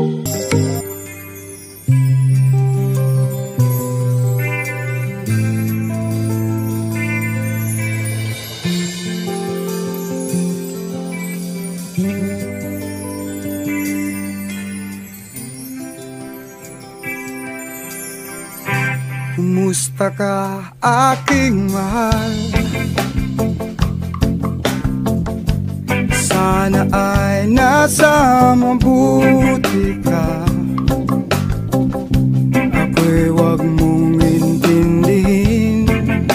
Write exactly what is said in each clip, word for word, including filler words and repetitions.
Kumusta ka, aking mahal? Sana ay nasa mabuti ka. Ako'y wag mong intindihin,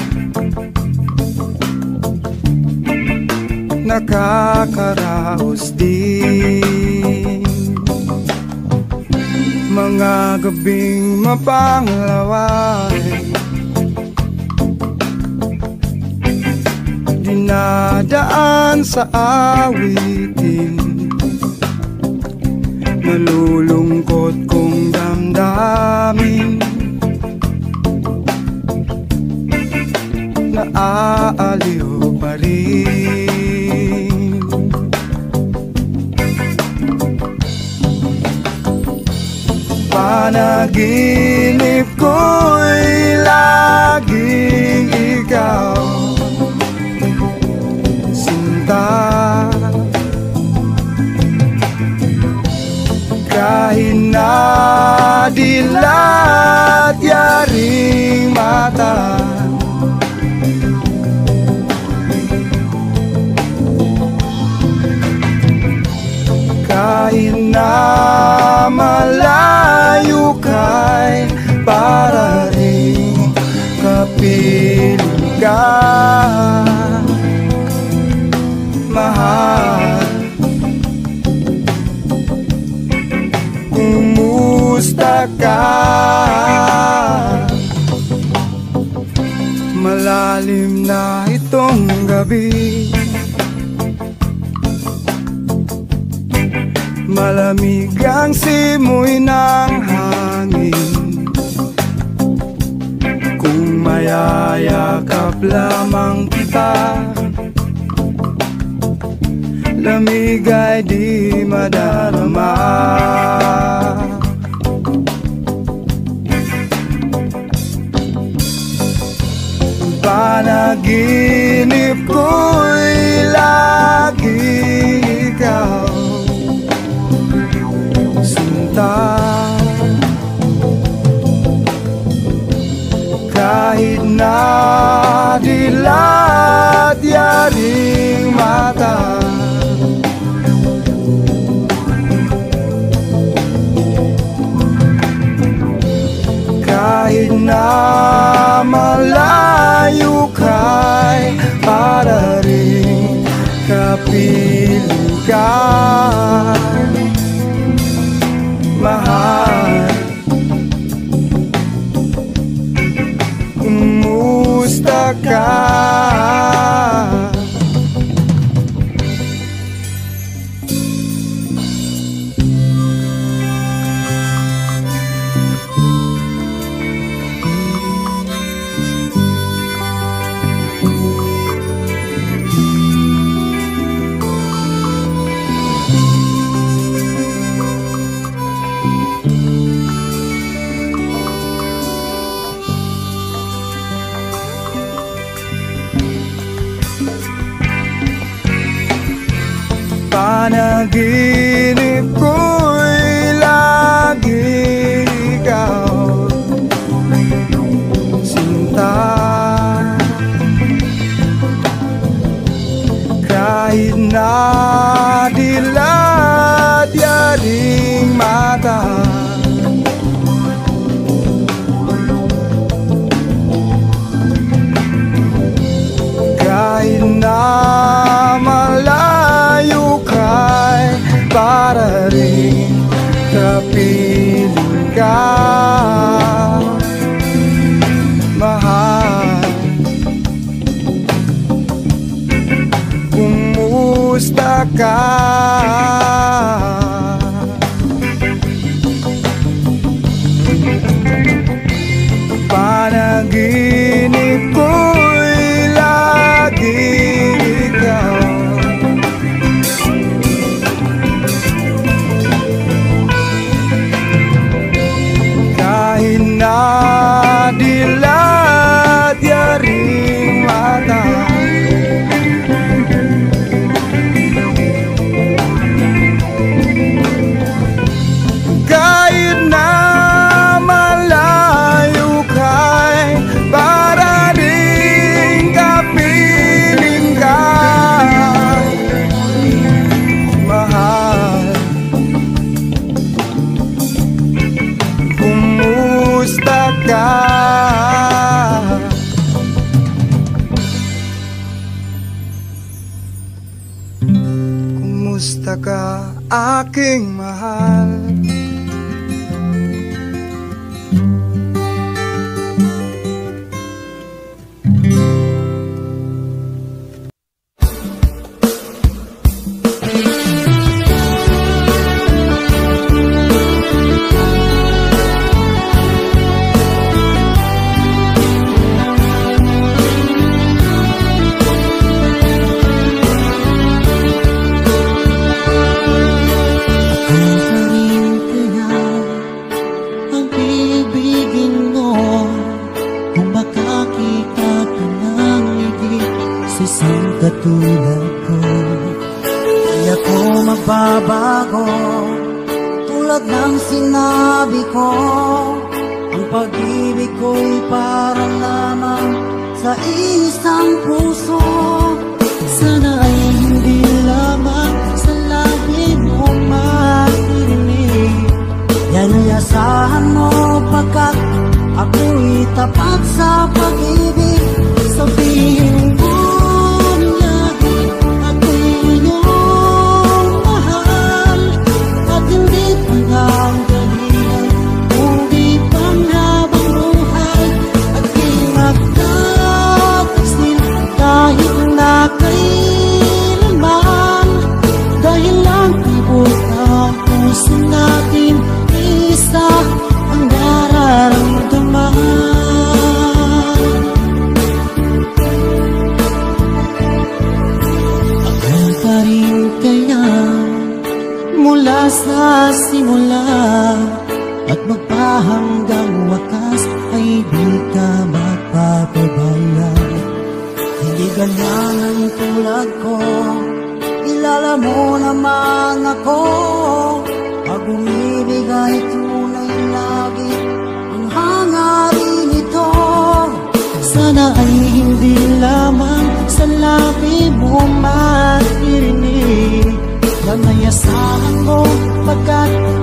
nakakaraos din mga gabing mapanglaway, dinadaan sa awitin, malulungkot kong damdamin, naaaliw pa rin. Panaginip ko'y laging ikaw, sinta. Kahit na dilat yaring mata, kahit na malayo ka'y para rin kapiling ka, mahal. Kumusta ka? Malalim na itong gabi, malamig ang simoy ng hangin. Kung mayayakap lamang kita, lamig ay di madarama. Panaginip ko'y lagi ikaw, kahit na dilat yaring mata, kahit na malayo ka'y para rin kapiling ka, mahal. Kumusta ka? Panaginip ko'y lagi ikaw, sinta. Kahit na dilat yaring mata, kahit na malayo ka'y para rin kapiling ka, mahal. Kumusta ka? Panaginip ko'y lagi ikaw, ka. Kumusta ka, aking mahal? Katulad ko, di ako magbabago. Tulad ng sinabi ko, ang pag-ibig ko'y para lamang sa isang puso. Sana ay hindi lamang sa labi mo maririnig. Yan ay asahan mo pagkat ako'y tapat sa pag-ibig. Sabihin mo sa simula at magpahanggang wakas ay di ka magpapabaya. Hindi ganyan ang tulad ko, kilala mo naman ako. Pag umibig ay tunay lagi ang hangarin ito. Sana ay hindi lamang sa labi mo maririnig. Yan ay asahan mo pagkat